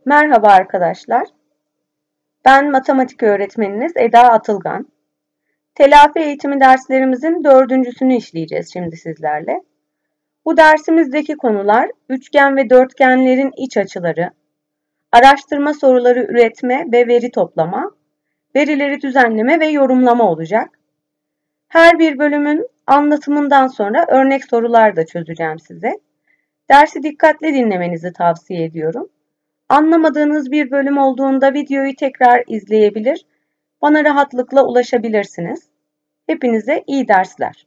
Merhaba arkadaşlar. Ben matematik öğretmeniniz Eda Atılgan. Telafi eğitimi derslerimizin dördüncüsünü işleyeceğiz şimdi sizlerle. Bu dersimizdeki konular üçgen ve dörtgenlerin iç açıları, araştırma soruları üretme ve veri toplama, verileri düzenleme ve yorumlama olacak. Her bir bölümün anlatımından sonra örnek sorular da çözeceğim size. Dersi dikkatli dinlemenizi tavsiye ediyorum. Anlamadığınız bir bölüm olduğunda videoyu tekrar izleyebilir, bana rahatlıkla ulaşabilirsiniz. Hepinize iyi dersler.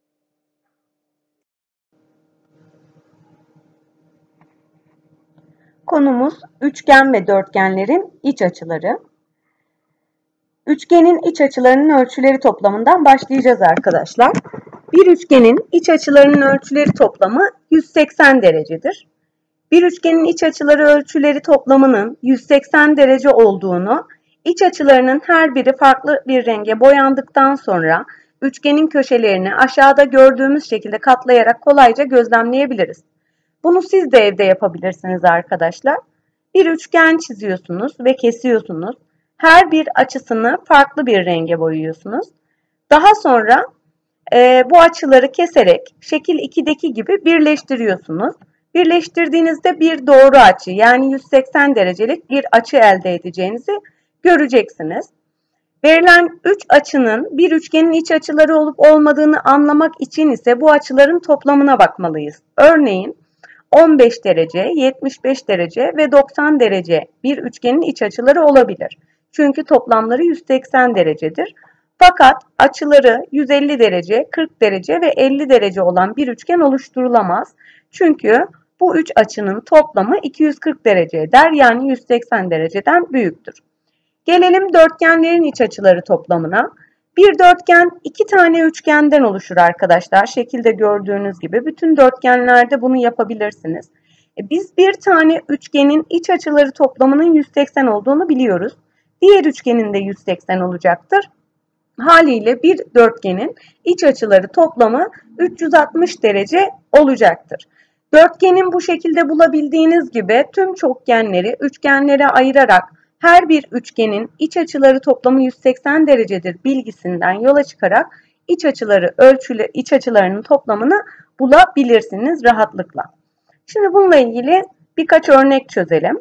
Konumuz üçgen ve dörtgenlerin iç açıları. Üçgenin iç açılarının ölçüleri toplamından başlayacağız arkadaşlar. Bir üçgenin iç açılarının ölçüleri toplamı 180 derecedir. Bir üçgenin iç açıları ölçüleri toplamının 180 derece olduğunu, iç açılarının her biri farklı bir renge boyandıktan sonra üçgenin köşelerini aşağıda gördüğümüz şekilde katlayarak kolayca gözlemleyebiliriz. Bunu siz de evde yapabilirsiniz arkadaşlar. Bir üçgen çiziyorsunuz ve kesiyorsunuz. Her bir açısını farklı bir renge boyuyorsunuz. Daha sonra bu açıları keserek şekil 2'deki gibi birleştiriyorsunuz. Birleştirdiğinizde bir doğru açı yani 180 derecelik bir açı elde edeceğinizi göreceksiniz. Verilen 3 açının bir üçgenin iç açıları olup olmadığını anlamak için ise bu açıların toplamına bakmalıyız. Örneğin 15 derece, 75 derece ve 90 derece bir üçgenin iç açıları olabilir. Çünkü toplamları 180 derecedir. Fakat açıları 150 derece, 40 derece ve 50 derece olan bir üçgen oluşturulamaz. Çünkü bu üç açının toplamı 240 derece eder, yani 180 dereceden büyüktür. Gelelim dörtgenlerin iç açıları toplamına. Bir dörtgen iki tane üçgenden oluşur arkadaşlar. Şekilde gördüğünüz gibi bütün dörtgenlerde bunu yapabilirsiniz. Biz bir tane üçgenin iç açıları toplamının 180 olduğunu biliyoruz. Diğer üçgenin de 180 olacaktır. Haliyle bir dörtgenin iç açıları toplamı 360 derece olacaktır. Dörtgenin bu şekilde bulabildiğiniz gibi tüm çokgenleri üçgenlere ayırarak her bir üçgenin iç açıları toplamı 180 derecedir bilgisinden yola çıkarak iç açılarının toplamını bulabilirsiniz rahatlıkla. Şimdi bununla ilgili birkaç örnek çözelim.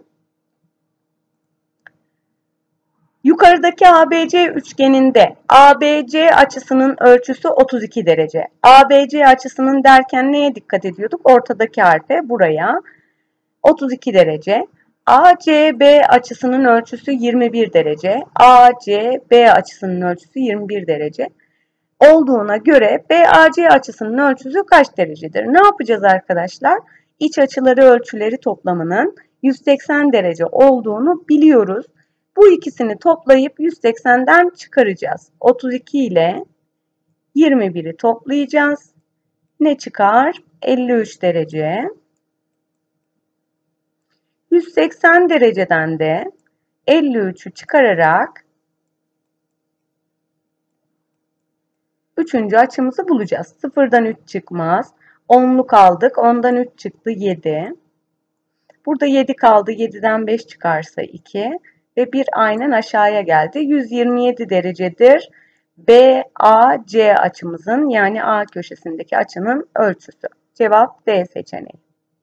Yukarıdaki ABC üçgeninde ABC açısının ölçüsü 32 derece. ABC açısının derken neye dikkat ediyorduk? Ortadaki harfe, buraya. 32 derece. ACB açısının ölçüsü 21 derece. ACB açısının ölçüsü 21 derece. Olduğuna göre BAC açısının ölçüsü kaç derecedir? Ne yapacağız arkadaşlar? İç açıları ölçüleri toplamının 180 derece olduğunu biliyoruz. Bu ikisini toplayıp 180'den çıkaracağız. 32 ile 21'i toplayacağız. Ne çıkar? 53 derece. 180 dereceden de 53'ü çıkararak üçüncü açımızı bulacağız. 0'dan 3 çıkmaz. 10'luk aldık. 10'dan 3 çıktı 7. Burada 7 kaldı. 7'den 5 çıkarsa 2. Ve bir aynen aşağıya geldi. 127 derecedir. BAC açımızın, yani A köşesindeki açının ölçüsü. Cevap D seçeneği.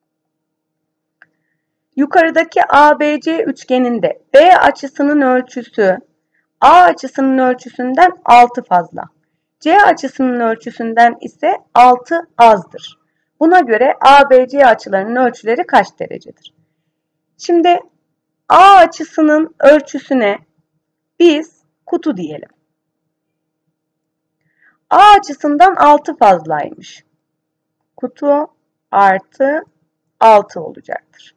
Yukarıdaki ABC üçgeninde B açısının ölçüsü A açısının ölçüsünden 6 fazla. C açısının ölçüsünden ise 6 azdır. Buna göre ABC açılarının ölçüleri kaç derecedir? Şimdi A açısının ölçüsüne biz kutu diyelim. A açısından 6 fazlaymış. Kutu artı 6 olacaktır.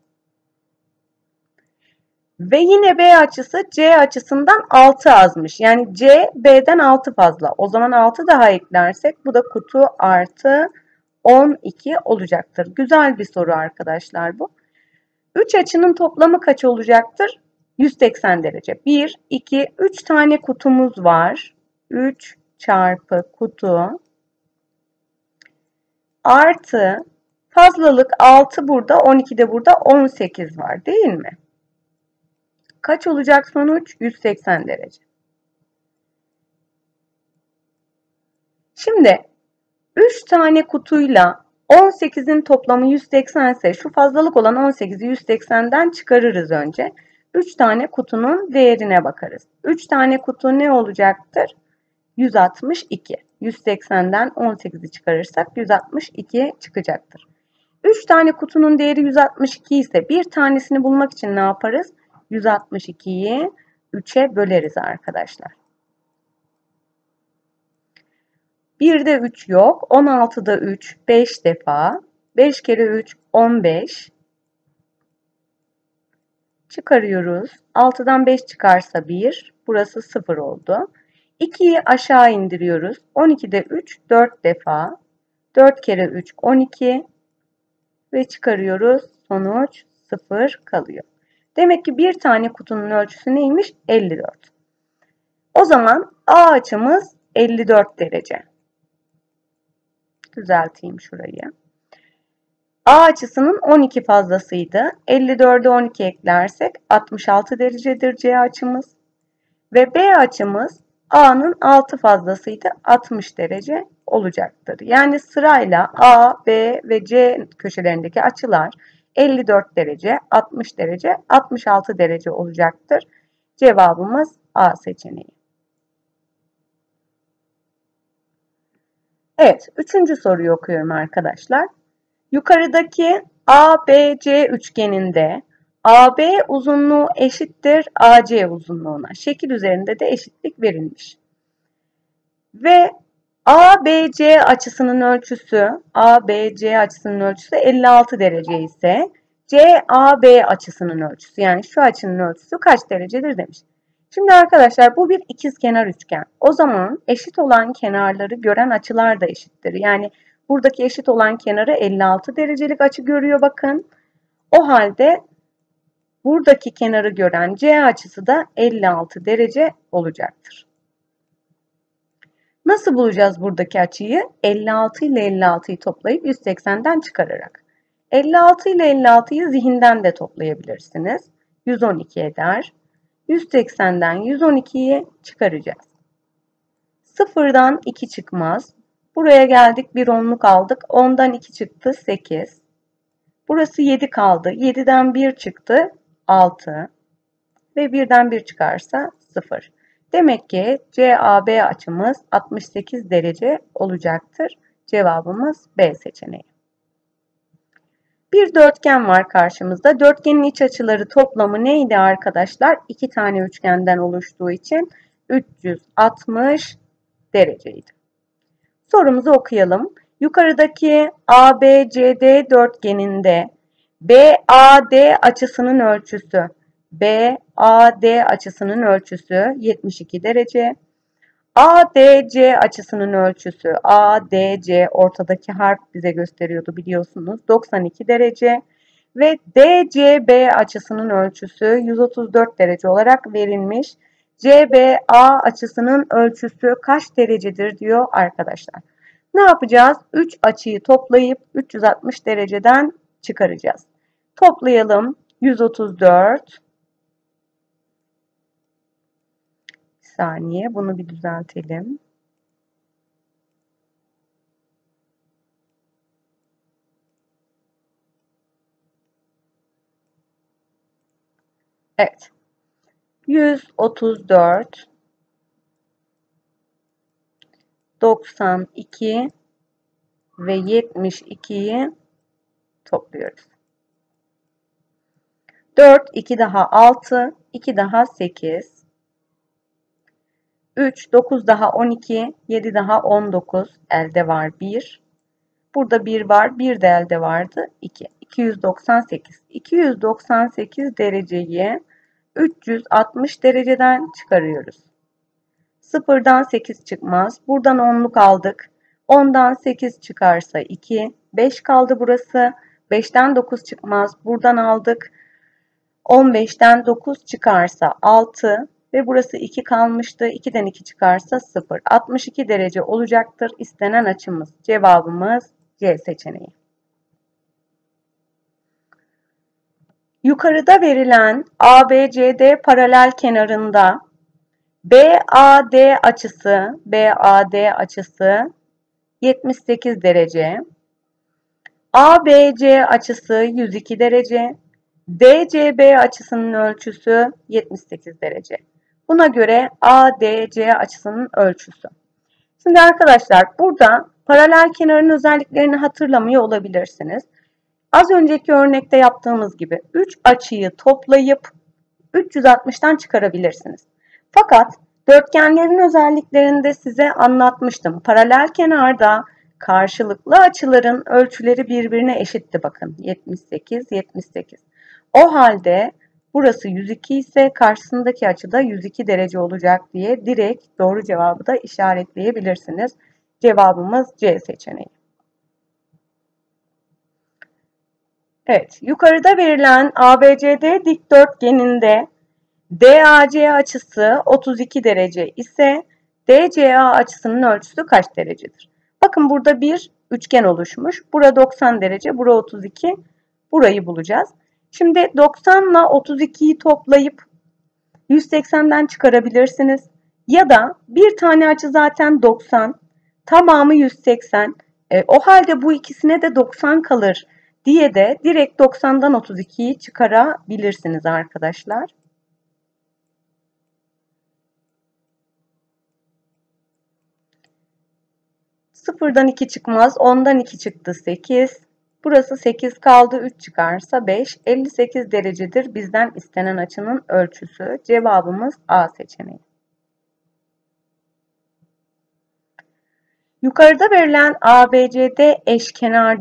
Ve yine B açısı C açısından 6 azmış. Yani C B'den 6 fazla. O zaman 6 daha eklersek bu da kutu artı 12 olacaktır. Güzel bir soru arkadaşlar bu. 3 açının toplamı kaç olacaktır? 180 derece. 1, 2, 3 tane kutumuz var. 3 çarpı kutu artı fazlalık 6 burada, 12 de burada, 18 var değil mi? Kaç olacak sonuç? 180 derece. Şimdi 3 tane kutuyla 18'in toplamı 180 ise şu fazlalık olan 18'i 180'den çıkarırız önce. 3 tane kutunun değerine bakarız. 3 tane kutu ne olacaktır? 162. 180'den 18'i çıkarırsak 162 çıkacaktır. 3 tane kutunun değeri 162 ise bir tanesini bulmak için ne yaparız? 162'yi 3'e böleriz arkadaşlar. 1'de 3 yok. 16'da 3 5 defa. 5 kere 3 15. Çıkarıyoruz. 6'dan 5 çıkarsa 1. Burası 0 oldu. 2'yi aşağı indiriyoruz. 12'de 3 4 defa. 4 kere 3 12. Ve çıkarıyoruz. Sonuç 0 kalıyor. Demek ki bir tane kutunun ölçüsü neymiş? 54. O zaman A açımız 54 derece. Düzelteyim şurayı. A açısının 12 fazlasıydı. 54'e 12 eklersek 66 derecedir C açımız. Ve B açımız A'nın 6 fazlasıydı. 60 derece olacaktır. Yani sırayla A, B ve C köşelerindeki açılar 54 derece, 60 derece, 66 derece olacaktır. Cevabımız A seçeneği. Evet, 3. soruyu okuyorum arkadaşlar. Yukarıdaki ABC üçgeninde AB uzunluğu eşittir AC uzunluğuna. Şekil üzerinde de eşitlik verilmiş. Ve ABC açısının ölçüsü 56 derece ise CAB açısının ölçüsü yani şu açının ölçüsü kaç derecedir demiş. Şimdi arkadaşlar bu bir ikizkenar üçgen. O zaman eşit olan kenarları gören açılar da eşittir. Yani buradaki eşit olan kenarı 56 derecelik açı görüyor bakın. O halde buradaki kenarı gören C açısı da 56 derece olacaktır. Nasıl bulacağız buradaki açıyı? 56 ile 56'yı toplayıp 180'den çıkararak. 56 ile 56'yı zihinden de toplayabilirsiniz. 112 eder. 180'den 112'yi çıkaracağız. Sıfırdan 2 çıkmaz. Buraya geldik bir onluk aldık. 10'dan 2 çıktı 8. Burası 7 kaldı. 7'den 1 çıktı 6. Ve 1'den 1 çıkarsa 0. Demek ki CAB açımız 68 derece olacaktır. Cevabımız B seçeneği. Bir dörtgen var karşımızda. Dörtgenin iç açıları toplamı neydi arkadaşlar? 2 tane üçgenden oluştuğu için 360 dereceydi. Sorumuzu okuyalım. Yukarıdaki ABCD dörtgeninde BAD açısının ölçüsü açısının ölçüsü 72 derece. ADC açısının ölçüsü ADC ortadaki harf bize gösteriyordu biliyorsunuz 92 derece. Ve DCB açısının ölçüsü 134 derece olarak verilmiş. CBA açısının ölçüsü kaç derecedir diyor arkadaşlar. Ne yapacağız? 3 açıyı toplayıp 360 dereceden çıkaracağız. Toplayalım. 134. Bir saniye bunu bir düzeltelim. Evet. 134 92 ve 72'yi topluyoruz. 4, 2 daha 6, 2 daha 8, 3, 9 daha 12, 7 daha 19, elde var 1. Burada 1 var, 1 de elde vardı 2. 298. 298 dereceyi 360 dereceden çıkarıyoruz. 0'dan 8 çıkmaz. Buradan 10'luk aldık. 10'dan 8 çıkarsa 2. 5 kaldı burası. 5'ten 9 çıkmaz. Buradan aldık. 15'ten 9 çıkarsa 6 ve burası 2 kalmıştı. 2'den 2 çıkarsa 0. 62 derece olacaktır istenen açımız. Cevabımız C seçeneği. Yukarıda verilen ABCD paralel kenarında BAD açısı 78 derece, ABC açısı 102 derece, DCB açısının ölçüsü 78 derece. Buna göre ADC açısının ölçüsü. Şimdi arkadaşlar burada paralel kenarın özelliklerini hatırlamıyor olabilirsiniz. Az önceki örnekte yaptığımız gibi 3 açıyı toplayıp 360'tan çıkarabilirsiniz. Fakat dörtgenlerin özelliklerini de size anlatmıştım. Paralel kenarda karşılıklı açıların ölçüleri birbirine eşitti bakın. 78, 78. O halde burası 102 ise karşısındaki açı da 102 derece olacak diye direkt doğru cevabı da işaretleyebilirsiniz. Cevabımız C seçeneği. Evet, yukarıda verilen ABCD dikdörtgeninde DAC açısı 32 derece ise DCA açısının ölçüsü kaç derecedir? Bakın burada bir üçgen oluşmuş. Bura 90 derece, bura 32. Burayı bulacağız. Şimdi 90 ile 32'yi toplayıp 180'den çıkarabilirsiniz. Ya da bir tane açı zaten 90, tamamı 180. O halde bu ikisine de 90 kalır diye de direkt 90'dan 32'yi çıkarabilirsiniz arkadaşlar. Sıfırdan 2 çıkmaz. 10'dan 2 çıktı 8. Burası 8 kaldı. 3 çıkarsa 5. 58 derecedir bizden istenen açının ölçüsü. Cevabımız A seçeneği. Yukarıda verilen ABCD eşkenar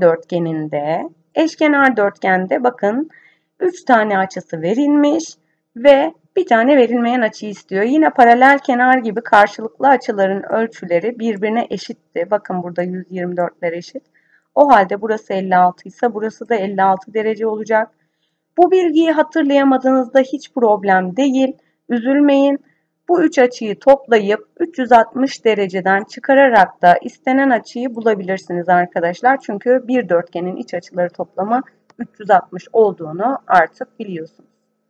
dörtgeninde bakın 3 tane açısı verilmiş ve bir tane verilmeyen açı istiyor. Yine paralel kenar gibi karşılıklı açıların ölçüleri birbirine eşitti. Bakın burada 124'ler eşit. O halde burası 56 ise burası da 56 derece olacak. Bu bilgiyi hatırlayamadığınızda hiç problem değil. Üzülmeyin. Bu üç açıyı toplayıp 360 dereceden çıkararak da istenen açıyı bulabilirsiniz arkadaşlar. Çünkü bir dörtgenin iç açıları toplamı 360 olduğunu artık biliyorsunuz.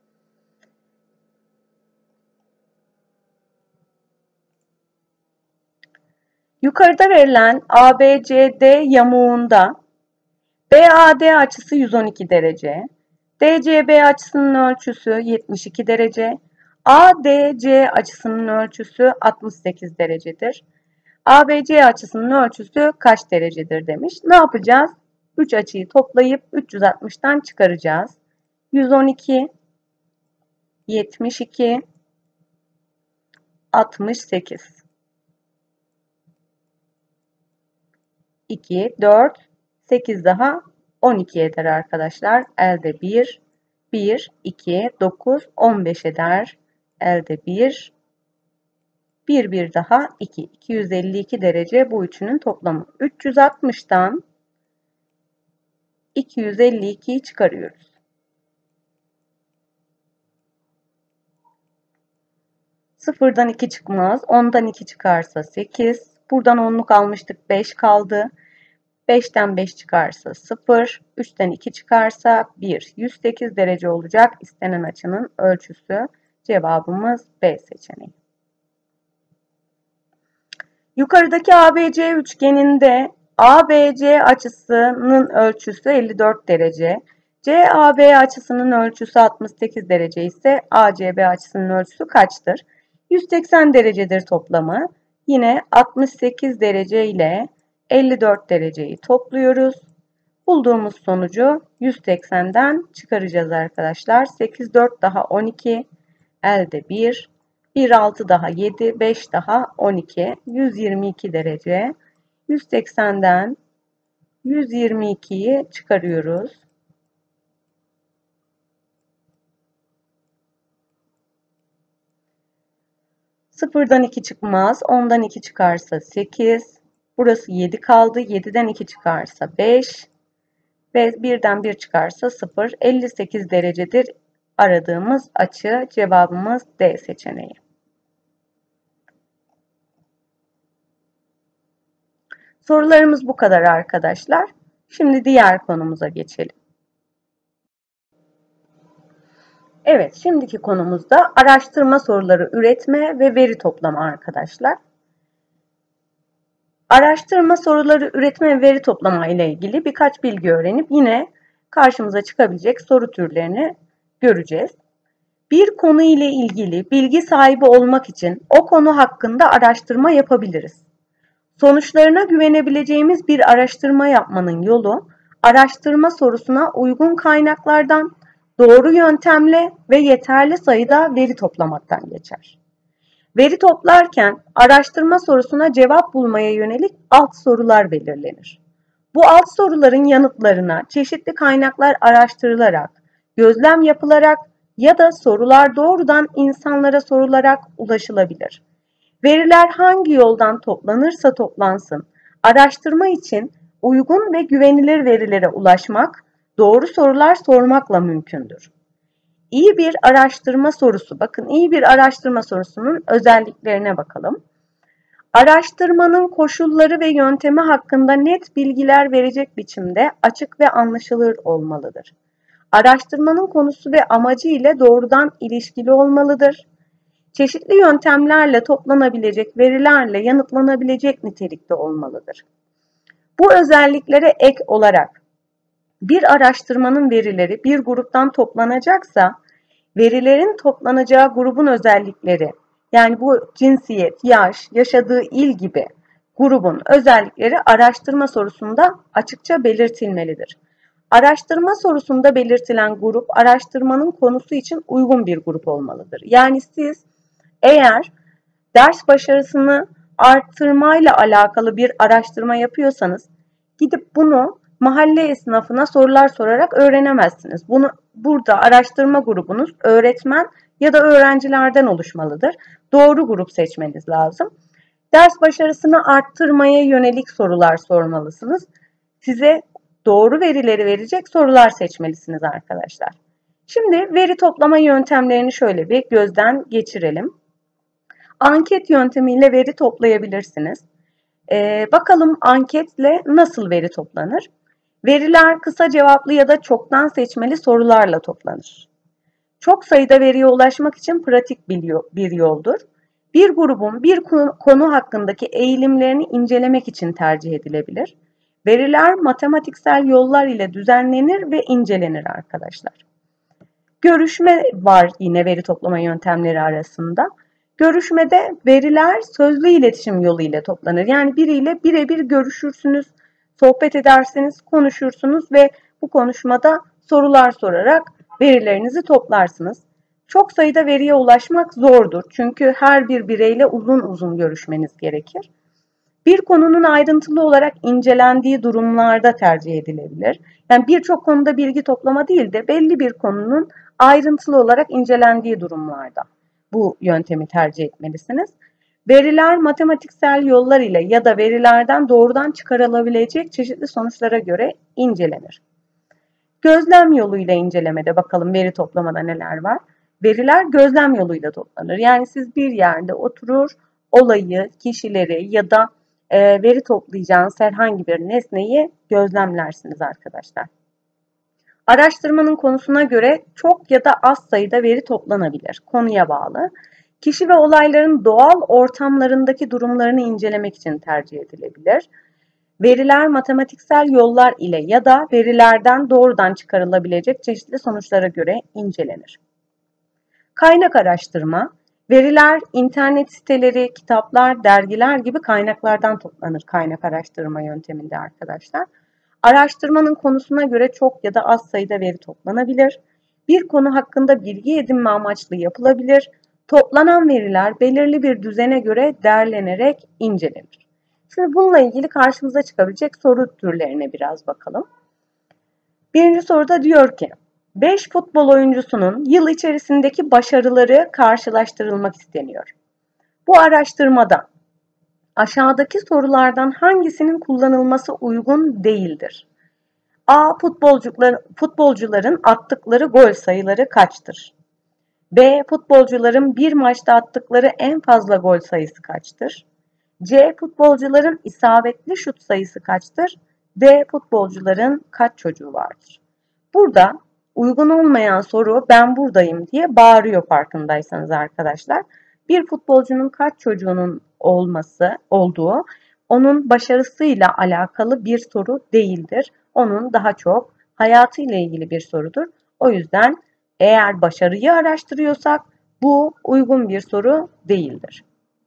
Yukarıda verilen ABCD yamuğunda BAD açısı 112 derece, DCB açısının ölçüsü 72 derece, ADC açısının ölçüsü 68 derecedir. ABC açısının ölçüsü kaç derecedir demiş. Ne yapacağız? 3 açıyı toplayıp 360'tan çıkaracağız. 112, 72, 68. 2, 4, 8 daha 12 eder arkadaşlar. Elde 1, 1, 2, 9, 15 eder. Elde 1, 1 daha 2. 252 derece bu üçünün toplamı. 360'tan 252'yi çıkarıyoruz. Sıfırdan 2 çıkmaz. 10'dan 2 çıkarsa 8. Buradan 10'luk almıştık. 5 kaldı. 5'ten 5 çıkarsa 0. 3'ten 2 çıkarsa 1. 108 derece olacak istenen açının ölçüsü. Cevabımız B seçeneği. Yukarıdaki ABC üçgeninde ABC açısının ölçüsü 54 derece. CAB açısının ölçüsü 68 derece ise ACB açısının ölçüsü kaçtır? 180 derecedir toplamı. Yine 68 derece ile 54 dereceyi topluyoruz. Bulduğumuz sonucu 180'den çıkaracağız arkadaşlar. 8, 4 daha 12, elde 1, 1, 6 daha 7, 5 daha 12, 122 derece. 180'den 122'yi çıkarıyoruz. Sıfırdan 2 çıkmaz. 10'dan 2 çıkarsa 8. Burası 7 kaldı. 7'den 2 çıkarsa 5. Ve 1'den 1 çıkarsa 0. 58 derecedir aradığımız açı. Cevabımız D seçeneği. Sorularımız bu kadar arkadaşlar. Şimdi diğer konumuza geçelim. Evet, şimdiki konumuzda araştırma soruları üretme ve veri toplama arkadaşlar. Araştırma soruları üretme ve veri toplama ile ilgili birkaç bilgi öğrenip yine karşımıza çıkabilecek soru türlerini göreceğiz. Bir konu ile ilgili bilgi sahibi olmak için o konu hakkında araştırma yapabiliriz. Sonuçlarına güvenebileceğimiz bir araştırma yapmanın yolu, araştırma sorusuna uygun kaynaklardan, doğru yöntemle ve yeterli sayıda veri toplamaktan geçer. Veri toplarken araştırma sorusuna cevap bulmaya yönelik alt sorular belirlenir. Bu alt soruların yanıtlarına çeşitli kaynaklar araştırılarak, gözlem yapılarak ya da sorular doğrudan insanlara sorularak ulaşılabilir. Veriler hangi yoldan toplanırsa toplansın, araştırma için uygun ve güvenilir verilere ulaşmak, doğru sorular sormakla mümkündür. İyi bir araştırma sorusu, bakın iyi bir araştırma sorusunun özelliklerine bakalım. Araştırmanın koşulları ve yöntemi hakkında net bilgiler verecek biçimde açık ve anlaşılır olmalıdır. Araştırmanın konusu ve amacı ile doğrudan ilişkili olmalıdır. Çeşitli yöntemlerle toplanabilecek verilerle yanıtlanabilecek nitelikte olmalıdır. Bu özelliklere ek olarak bir araştırmanın verileri bir gruptan toplanacaksa, verilerin toplanacağı grubun özellikleri, yani bu cinsiyet, yaş, yaşadığı il gibi grubun özellikleri araştırma sorusunda açıkça belirtilmelidir. Araştırma sorusunda belirtilen grup, araştırmanın konusu için uygun bir grup olmalıdır. Yani siz eğer ders başarısını artırmayla alakalı bir araştırma yapıyorsanız, gidip bunu mahalle esnafına sorular sorarak öğrenemezsiniz. Burada araştırma grubunuz öğretmen ya da öğrencilerden oluşmalıdır. Doğru grup seçmeniz lazım. Ders başarısını arttırmaya yönelik sorular sormalısınız. Size doğru verileri verecek sorular seçmelisiniz arkadaşlar. Şimdi veri toplama yöntemlerini şöyle bir gözden geçirelim. Anket yöntemiyle veri toplayabilirsiniz. Bakalım anketle nasıl veri toplanır? Veriler kısa cevaplı ya da çoktan seçmeli sorularla toplanır. Çok sayıda veriye ulaşmak için pratik bir yoldur. Bir grubun bir konu hakkındaki eğilimlerini incelemek için tercih edilebilir. Veriler matematiksel yollar ile düzenlenir ve incelenir arkadaşlar. Görüşme var yine veri toplama yöntemleri arasında. Görüşmede veriler sözlü iletişim yolu ile toplanır. Yani biriyle birebir görüşürsünüz, sohbet edersiniz, konuşursunuz ve bu konuşmada sorular sorarak verilerinizi toplarsınız. Çok sayıda veriye ulaşmak zordur. Çünkü her bir bireyle uzun uzun görüşmeniz gerekir. Bir konunun ayrıntılı olarak incelendiği durumlarda tercih edilebilir. Yani birçok konuda bilgi toplama değil de belli bir konunun ayrıntılı olarak incelendiği durumlarda bu yöntemi tercih etmelisiniz. Veriler matematiksel yollar ile ya da verilerden doğrudan çıkarılabilecek çeşitli sonuçlara göre incelenir. Gözlem yoluyla incelemede bakalım veri toplamada neler var. Veriler gözlem yoluyla toplanır. Yani siz bir yerde oturur, olayı, kişileri ya da veri toplayacağınız herhangi bir nesneyi gözlemlersiniz arkadaşlar. Araştırmanın konusuna göre çok ya da az sayıda veri toplanabilir. Konuya bağlı. Kişi ve olayların doğal ortamlarındaki durumlarını incelemek için tercih edilebilir. Veriler matematiksel yollar ile ya da verilerden doğrudan çıkarılabilecek çeşitli sonuçlara göre incelenir. Kaynak araştırma, veriler internet siteleri, kitaplar, dergiler gibi kaynaklardan toplanır kaynak araştırma yönteminde arkadaşlar. Araştırmanın konusuna göre çok ya da az sayıda veri toplanabilir. Bir konu hakkında bilgi edinme amaçlı yapılabilir. Toplanan veriler belirli bir düzene göre derlenerek incelenir. Şimdi bununla ilgili karşımıza çıkabilecek soru türlerine biraz bakalım. Birinci soruda diyor ki, 5 futbol oyuncusunun yıl içerisindeki başarıları karşılaştırılmak isteniyor. Bu araştırmada aşağıdaki sorulardan hangisinin kullanılması uygun değildir? A. Futbolcuların attıkları gol sayıları kaçtır? B. Futbolcuların bir maçta attıkları en fazla gol sayısı kaçtır? C. Futbolcuların isabetli şut sayısı kaçtır? D. Futbolcuların kaç çocuğu vardır? Burada Uygun olmayan soru ben buradayım diye bağırıyor farkındaysanız arkadaşlar. Bir futbolcunun kaç çocuğunun olduğu onun başarısıyla alakalı bir soru değildir. Onun daha çok hayatıyla ilgili bir sorudur. O yüzden eğer başarıyı araştırıyorsak bu uygun bir soru değildir.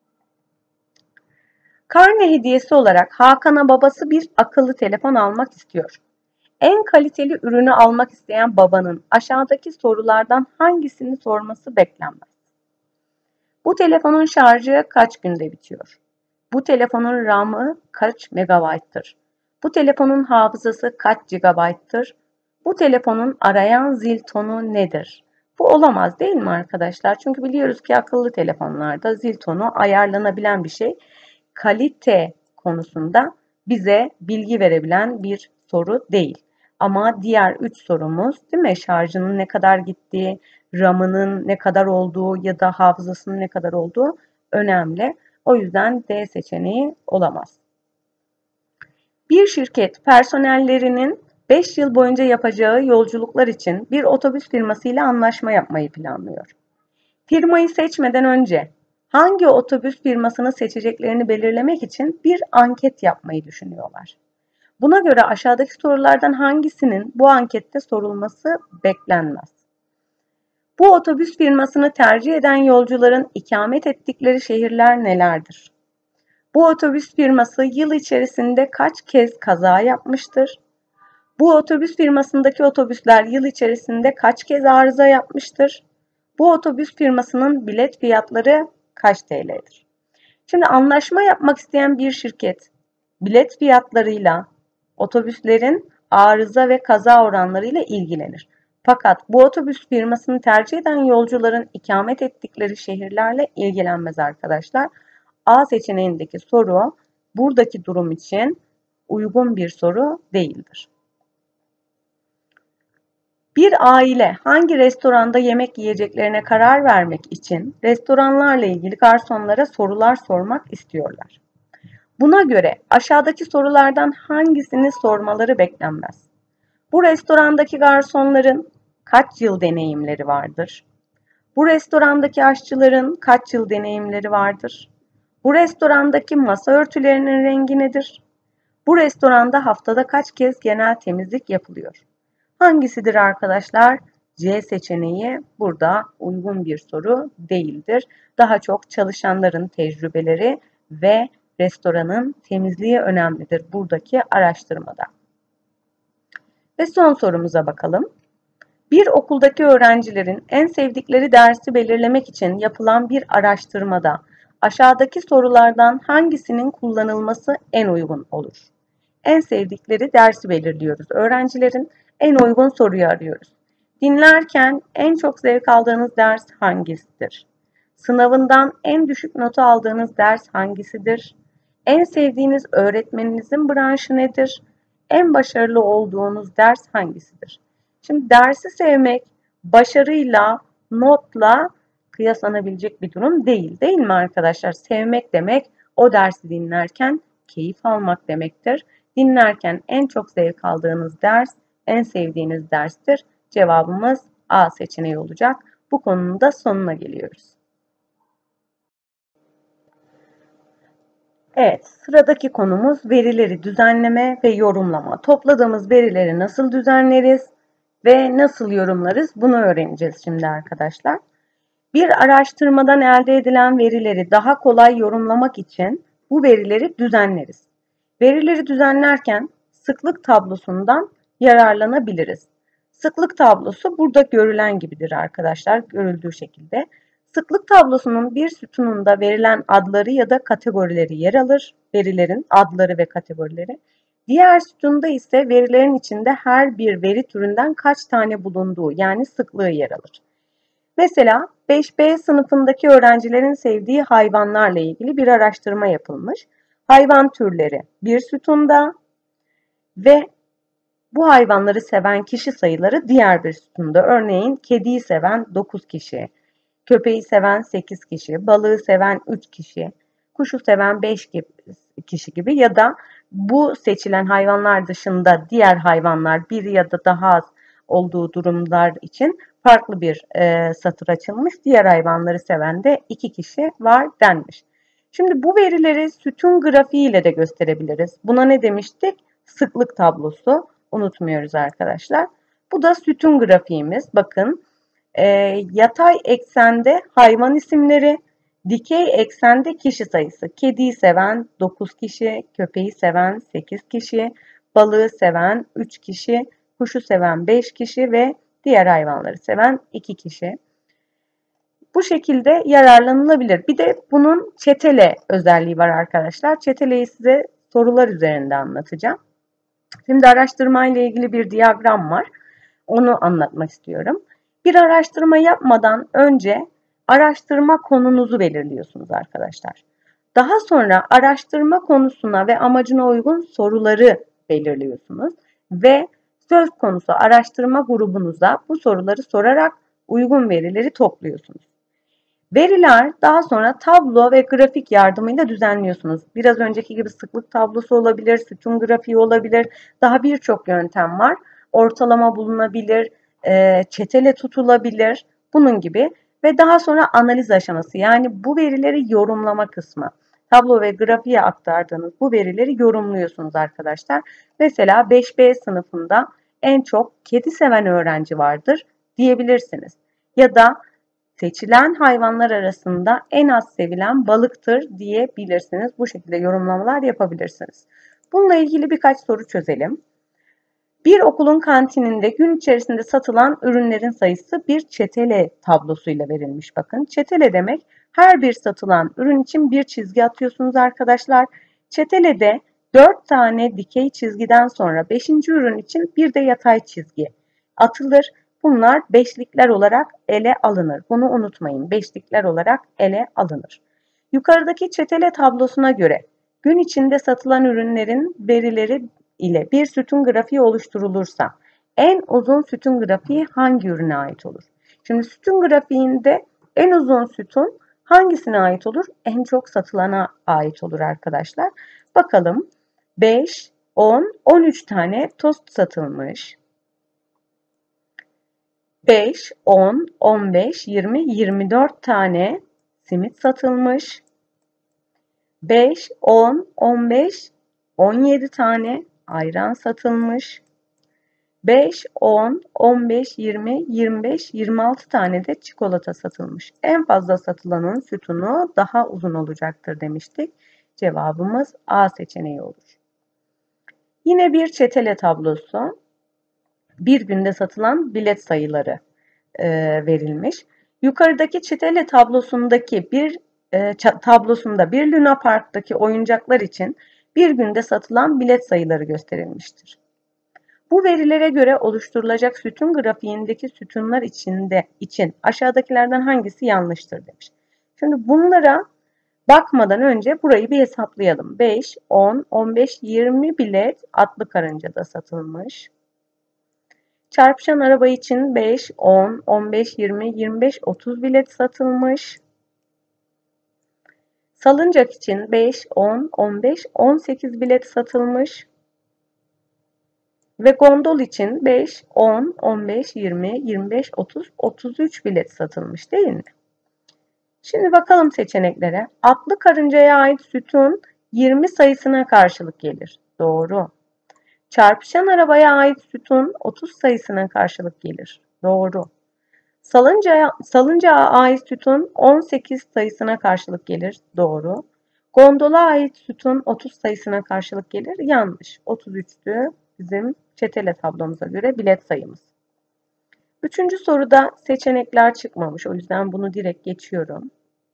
Karne hediyesi olarak Hakan'a babası bir akıllı telefon almak istiyor. En kaliteli ürünü almak isteyen babanın aşağıdaki sorulardan hangisini sorması beklenmez? Bu telefonun şarjı kaç günde bitiyor? Bu telefonun RAM'ı kaç megabayttır? Bu telefonun hafızası kaç gigabayttır? Bu telefonun arayan zil tonu nedir? Bu olamaz değil mi arkadaşlar? Çünkü biliyoruz ki akıllı telefonlarda zil tonu ayarlanabilen bir şey. Kalite konusunda bize bilgi verebilen bir soru değil. Ama diğer 3 sorumuz değil mi? Şarjının ne kadar gittiği, RAM'ının ne kadar olduğu ya da hafızasının ne kadar olduğu önemli. O yüzden D seçeneği olamaz. Bir şirket personellerinin 5 yıl boyunca yapacağı yolculuklar için bir otobüs firmasıyla anlaşma yapmayı planlıyor. Firmayı seçmeden önce hangi otobüs firmasını seçeceklerini belirlemek için bir anket yapmayı düşünüyorlar. Buna göre aşağıdaki sorulardan hangisinin bu ankette sorulması beklenmez? Bu otobüs firmasını tercih eden yolcuların ikamet ettikleri şehirler nelerdir? Bu otobüs firması yıl içerisinde kaç kez kaza yapmıştır? Bu otobüs firmasındaki otobüsler yıl içerisinde kaç kez arıza yapmıştır? Bu otobüs firmasının bilet fiyatları kaç TL'dir? Şimdi anlaşma yapmak isteyen bir şirket bilet fiyatlarıyla otobüslerin arıza ve kaza oranlarıyla ilgilenir. Fakat bu otobüs firmasını tercih eden yolcuların ikamet ettikleri şehirlerle ilgilenmez arkadaşlar. A seçeneğindeki soru buradaki durum için uygun bir soru değildir. Bir aile hangi restoranda yemek yiyeceklerine karar vermek için restoranlarla ilgili garsonlara sorular sormak istiyorlar. Buna göre aşağıdaki sorulardan hangisini sormaları beklenmez? Bu restorandaki garsonların kaç yıl deneyimleri vardır? Bu restorandaki aşçıların kaç yıl deneyimleri vardır? Bu restorandaki masa örtülerinin rengi nedir? Bu restoranda haftada kaç kez genel temizlik yapılıyor? Hangisidir arkadaşlar? C seçeneği burada uygun bir soru değildir. Daha çok çalışanların tecrübeleri ve restoranın temizliği önemlidir buradaki araştırmada. Ve son sorumuza bakalım. Bir okuldaki öğrencilerin en sevdikleri dersi belirlemek için yapılan bir araştırmada aşağıdaki sorulardan hangisinin kullanılması en uygun olur? En sevdikleri dersi belirliyoruz. Öğrencilerin en uygun soruyu arıyoruz. Dinlerken en çok zevk aldığınız ders hangisidir? Sınavından en düşük notu aldığınız ders hangisidir? En sevdiğiniz öğretmeninizin branşı nedir? En başarılı olduğunuz ders hangisidir? Şimdi dersi sevmek başarıyla, notla kıyaslanabilecek bir durum değil mi arkadaşlar? Sevmek demek o dersi dinlerken keyif almak demektir. Dinlerken en çok zevk aldığınız ders, en sevdiğiniz derstir. Cevabımız A seçeneği olacak. Bu konunun da sonuna geliyoruz. Evet, sıradaki konumuz verileri düzenleme ve yorumlama. Topladığımız verileri nasıl düzenleriz ve nasıl yorumlarız? Bunu öğreneceğiz şimdi arkadaşlar. Bir araştırmadan elde edilen verileri daha kolay yorumlamak için bu verileri düzenleriz. Verileri düzenlerken sıklık tablosundan yararlanabiliriz. Sıklık tablosu burada görülen gibidir arkadaşlar, görüldüğü şekilde. Sıklık tablosunun bir sütununda verilen adları ya da kategorileri yer alır, verilerin adları ve kategorileri. Diğer sütunda ise verilerin içinde her bir veri türünden kaç tane bulunduğu yani sıklığı yer alır. Mesela 5B sınıfındaki öğrencilerin sevdiği hayvanlarla ilgili bir araştırma yapılmış. Hayvan türleri bir sütunda ve bu hayvanları seven kişi sayıları diğer bir sütunda. Örneğin kediyi seven 9 kişi, köpeği seven 8 kişi, balığı seven 3 kişi, kuşu seven 5 kişi gibi ya da bu seçilen hayvanlar dışında diğer hayvanlar bir ya da daha az olduğu durumlar için farklı bir satır açılmış. Diğer hayvanları seven de 2 kişi var denmiş. Şimdi bu verileri sütun grafiği ile de gösterebiliriz. Buna ne demiştik? Sıklık tablosu. Unutmuyoruz arkadaşlar. Bu da sütun grafiğimiz. Bakın yatay eksende hayvan isimleri, dikey eksende kişi sayısı. Kediyi seven 9 kişi, köpeği seven 8 kişi, balığı seven 3 kişi, kuşu seven 5 kişi ve diğer hayvanları seven 2 kişi. Bu şekilde yararlanılabilir. Bir de bunun çetele özelliği var arkadaşlar. Çeteleyi size sorular üzerinde anlatacağım. Şimdi araştırma ile ilgili bir diyagram var. Onu anlatmak istiyorum. Bir araştırma yapmadan önce araştırma konunuzu belirliyorsunuz arkadaşlar. Daha sonra araştırma konusuna ve amacına uygun soruları belirliyorsunuz ve söz konusu araştırma grubunuza bu soruları sorarak uygun verileri topluyorsunuz. Veriler daha sonra tablo ve grafik yardımıyla düzenliyorsunuz. Biraz önceki gibi sıklık tablosu olabilir, sütun grafiği olabilir. Daha birçok yöntem var. Ortalama bulunabilir, çetele tutulabilir, bunun gibi. Ve daha sonra analiz aşaması, yani bu verileri yorumlama kısmı. Tablo ve grafiğe aktardığınız bu verileri yorumluyorsunuz arkadaşlar. Mesela 5B sınıfında en çok kedi seven öğrenci vardır diyebilirsiniz. Ya da seçilen hayvanlar arasında en az sevilen balıktır diyebilirsiniz. Bu şekilde yorumlamalar yapabilirsiniz. Bununla ilgili birkaç soru çözelim. Bir okulun kantininde gün içerisinde satılan ürünlerin sayısı bir çetele tablosuyla verilmiş. Bakın, çetele demek her bir satılan ürün için bir çizgi atıyorsunuz arkadaşlar. Çetelede 4 tane dikey çizgiden sonra 5. ürün için bir de yatay çizgi atılır. Bunlar beşlikler olarak ele alınır. Bunu unutmayın. Beşlikler olarak ele alınır. Yukarıdaki çetele tablosuna göre gün içinde satılan ürünlerin verileri ile bir sütun grafiği oluşturulursa en uzun sütun grafiği hangi ürüne ait olur? Şimdi sütun grafiğinde en uzun sütun hangisine ait olur? En çok satılana ait olur arkadaşlar. Bakalım, 5, 10, 13 tane tost satılmış. 5, 10, 15, 20, 24 tane simit satılmış. 5, 10, 15, 17 tane ayran satılmış. 5, 10, 15, 20, 25, 26 tane de çikolata satılmış. En fazla satılanın sütunu daha uzun olacaktır demiştik. Cevabımız A seçeneği olur. Yine bir çetele tablosu. Bir günde satılan bilet sayıları verilmiş. Yukarıdaki çetele tablosunda bir Luna Park'taki oyuncaklar için bir günde satılan bilet sayıları gösterilmiştir. Bu verilere göre oluşturulacak sütun grafiğindeki sütunlar için aşağıdakilerden hangisi yanlıştır demiş. Şimdi bunlara bakmadan önce burayı bir hesaplayalım. 5, 10, 15, 20 bilet atlı karıncada satılmış. Çarpışan araba için 5, 10, 15, 20, 25, 30 bilet satılmış. Salıncak için 5, 10, 15, 18 bilet satılmış. Ve gondol için 5, 10, 15, 20, 25, 30, 33 bilet satılmış değil mi? Şimdi bakalım seçeneklere. Atlı karıncaya ait sütun 20 sayısına karşılık gelir. Doğru. Çarpışan arabaya ait sütun 30 sayısına karşılık gelir. Doğru. Salıncağa ait sütun 18 sayısına karşılık gelir. Doğru. Gondola ait sütun 30 sayısına karşılık gelir. Yanlış. 33'tü bizim çetele tablomuza göre bilet sayımız. Üçüncü soruda seçenekler çıkmamış. O yüzden bunu direkt geçiyorum.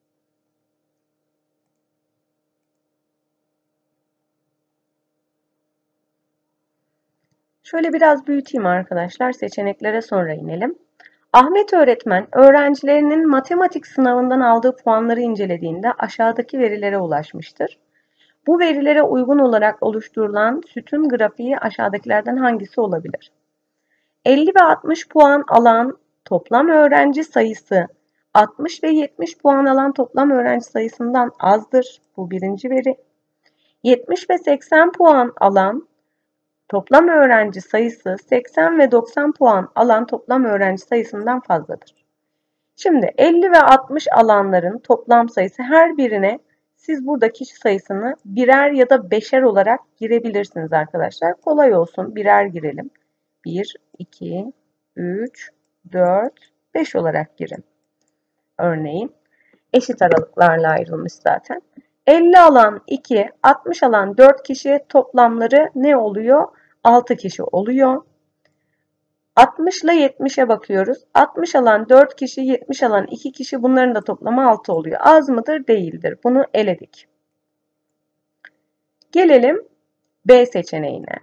Şöyle biraz büyüteyim arkadaşlar. Seçeneklere sonra inelim. Ahmet öğretmen öğrencilerinin matematik sınavından aldığı puanları incelediğinde aşağıdaki verilere ulaşmıştır. Bu verilere uygun olarak oluşturulan sütun grafiği aşağıdakilerden hangisi olabilir? 50 ve 60 puan alan toplam öğrenci sayısı 60 ve 70 puan alan toplam öğrenci sayısından azdır. Bu birinci veri. 70 ve 80 puan alan toplam öğrenci sayısı 80 ve 90 puan alan toplam öğrenci sayısından fazladır. Şimdi 50 ve 60 alanların toplam sayısı, her birine siz burada kişi sayısını birer ya da beşer olarak girebilirsiniz arkadaşlar. Kolay olsun, birer girelim. 1, 2, 3, 4, 5 olarak girin. Örneğin eşit aralıklarla ayrılmış zaten. 50 alan 2, 60 alan 4 kişi, toplamları ne oluyor? 6 kişi oluyor. 60 ile 70'e bakıyoruz. 60 alan 4 kişi, 70 alan 2 kişi, bunların da toplamı 6 oluyor. Az mıdır? Değildir. Bunu eledik. Gelelim B seçeneğine.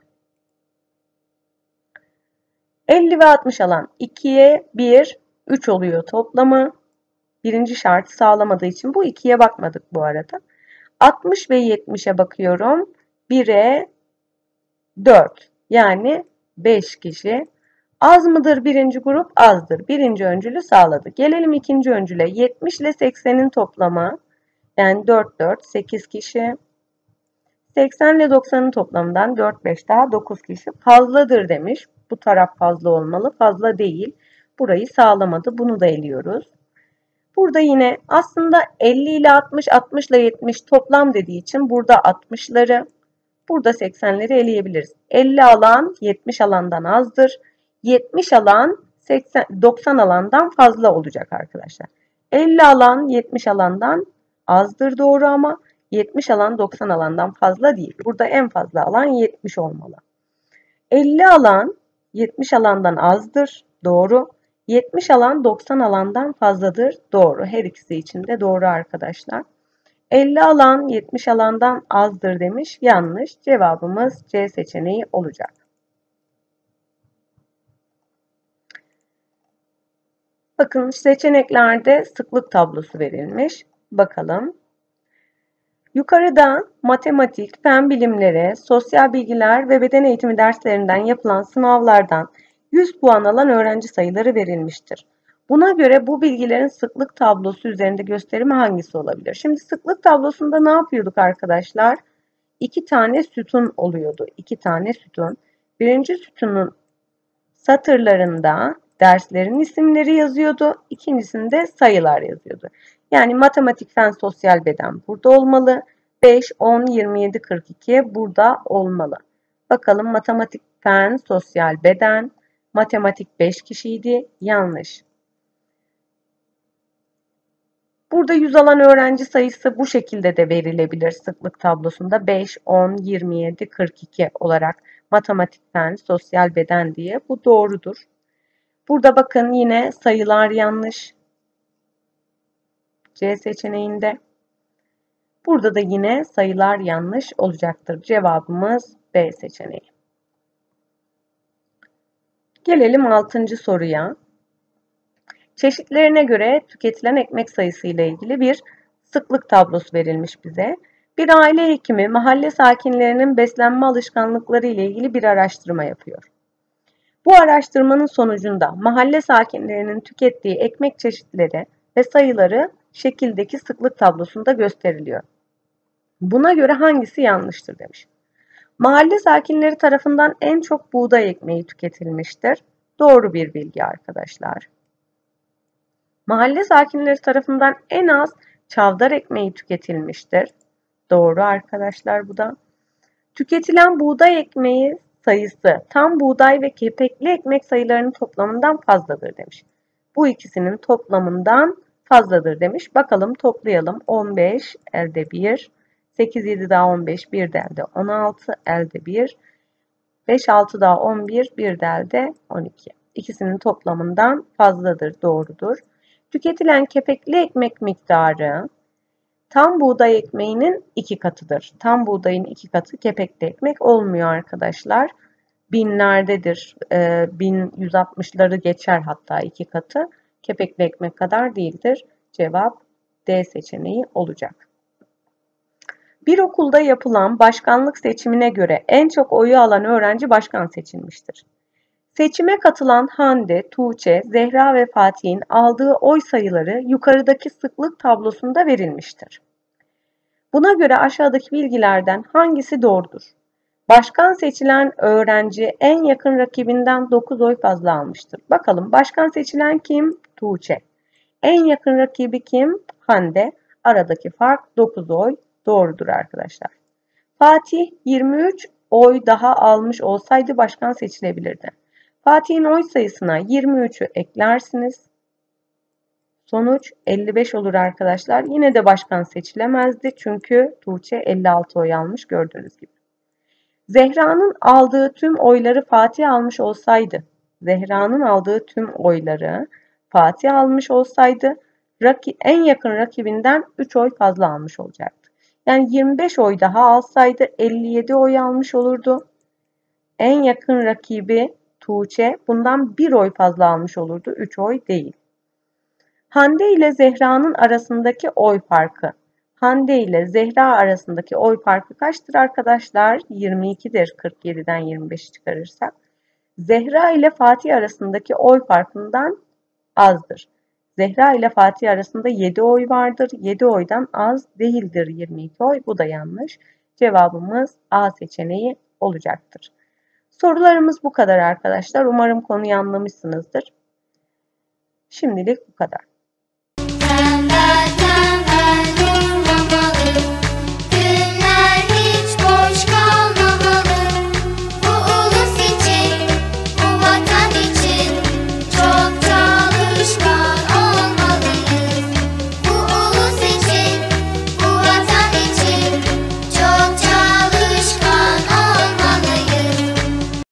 50 ve 60 alan 2'ye 1, 3 oluyor toplamı. Birinci şartı sağlamadığı için bu 2'ye bakmadık bu arada. 60 ve 70'e bakıyorum. 1'e 4, yani 5 kişi. Az mıdır birinci grup? Azdır. Birinci öncülü sağladı. Gelelim ikinci öncüle. 70 ile 80'in toplamı, yani 4, 4, 8 kişi. 80 ile 90'ın toplamından 4, 5 daha 9 kişi. Fazladır demiş. Bu taraf fazla olmalı. Fazla değil. Burayı sağlamadı. Bunu da eliyoruz. Burada yine aslında 50 ile 60, 60 ile 70 toplam dediği için burada 60'ları, burada 80'leri eleyebiliriz. 50 alan 70 alandan azdır. 70 alan 90 alandan fazla olacak arkadaşlar. 50 alan 70 alandan azdır, doğru, ama 70 alan 90 alandan fazla değil. Burada en fazla alan 70 olmalı. 50 alan 70 alandan azdır, doğru. 70 alan 90 alandan fazladır, doğru. Her ikisi için de doğru arkadaşlar. 50 alan 70 alandan azdır demiş. Yanlış. Cevabımız C seçeneği olacak. Bakın seçeneklerde sıklık tablosu verilmiş. Bakalım. Yukarıda matematik, fen bilimleri, sosyal bilgiler ve beden eğitimi derslerinden yapılan sınavlardan 100 puan alan öğrenci sayıları verilmiştir. Buna göre bu bilgilerin sıklık tablosu üzerinde gösterimi hangisi olabilir? Şimdi sıklık tablosunda ne yapıyorduk arkadaşlar? 2 tane sütun oluyordu. 2 tane sütun. Birinci sütunun satırlarında derslerin isimleri yazıyordu. İkincisinde sayılar yazıyordu. Yani matematik, fen, sosyal, beden burada olmalı. 5, 10, 27, 42 burada olmalı. Bakalım matematik, fen, sosyal, beden. Matematik 5 kişiydi. Yanlış. Burada 100 alan öğrenci sayısı bu şekilde de verilebilir sıklık tablosunda. 5, 10, 27, 42 olarak matematik, fen, sosyal, beden diye. Bu doğrudur. Burada bakın yine sayılar yanlış. C seçeneğinde. Burada da yine sayılar yanlış olacaktır. Cevabımız B seçeneği. Gelelim 6. soruya. Çeşitlerine göre tüketilen ekmek sayısı ile ilgili bir sıklık tablosu verilmiş bize. Bir aile hekimi mahalle sakinlerinin beslenme alışkanlıkları ile ilgili bir araştırma yapıyor. Bu araştırmanın sonucunda mahalle sakinlerinin tükettiği ekmek çeşitleri ve sayıları şekildeki sıklık tablosunda gösteriliyor. Buna göre hangisi yanlıştır demiş. Mahalle sakinleri tarafından en çok buğday ekmeği tüketilmiştir. Doğru bir bilgi arkadaşlar. Mahalle sakinleri tarafından en az çavdar ekmeği tüketilmiştir. Doğru arkadaşlar bu da. Tüketilen buğday ekmeği sayısı tam buğday ve kepekli ekmek sayılarının toplamından fazladır demiş. Bu ikisinin toplamından fazladır demiş. Bakalım toplayalım. 15 elde 1. 8, 7 daha 15, 1 de elde 16, elde 1. 5, 6 daha 11, 1 de elde 12. İkisinin toplamından fazladır, doğrudur. Tüketilen kepekli ekmek miktarı tam buğday ekmeğinin 2 katıdır. Tam buğdayın 2 katı kepekli ekmek olmuyor arkadaşlar. Binlerdedir. 1160'ları geçer hatta 2 katı. Kepekli ekmek kadar değildir. Cevap D seçeneği olacak. Bir okulda yapılan başkanlık seçimine göre en çok oyu alan öğrenci başkan seçilmiştir. Seçime katılan Hande, Tuğçe, Zehra ve Fatih'in aldığı oy sayıları yukarıdaki sıklık tablosunda verilmiştir. Buna göre aşağıdaki bilgilerden hangisi doğrudur? Başkan seçilen öğrenci en yakın rakibinden 9 oy fazla almıştır. Bakalım başkan seçilen kim? Tuğçe. En yakın rakibi kim? Hande. Aradaki fark 9 oy. Doğrudur arkadaşlar. Fatih 23 oy daha almış olsaydı başkan seçilebilirdi. Fatih'in oy sayısına 23'ü eklersiniz. Sonuç 55 olur arkadaşlar. Yine de başkan seçilemezdi çünkü Tuğçe 56 oy almış gördüğünüz gibi. Zehra'nın aldığı tüm oyları Fatih almış olsaydı, Zehra'nın aldığı tüm oyları Fatih almış olsaydı en yakın rakibinden 3 oy fazla almış olacaktı. Yani 25 oy daha alsaydı 57 oy almış olurdu. En yakın rakibi Tuğçe bundan 1 oy fazla almış olurdu. 3 oy değil. Hande ile Zehra'nın arasındaki oy farkı. Hande ile Zehra arasındaki oy farkı kaçtır arkadaşlar? 22'dir 47'den 25'i çıkarırsak. Zehra ile Fatih arasındaki oy farkından azdır. Zehra ile Fatih arasında 7 oy vardır. 7 oydan az değildir 22 oy. Bu da yanlış. Cevabımız A seçeneği olacaktır. Sorularımız bu kadar arkadaşlar. Umarım konuyu anlamışsınızdır. Şimdilik bu kadar.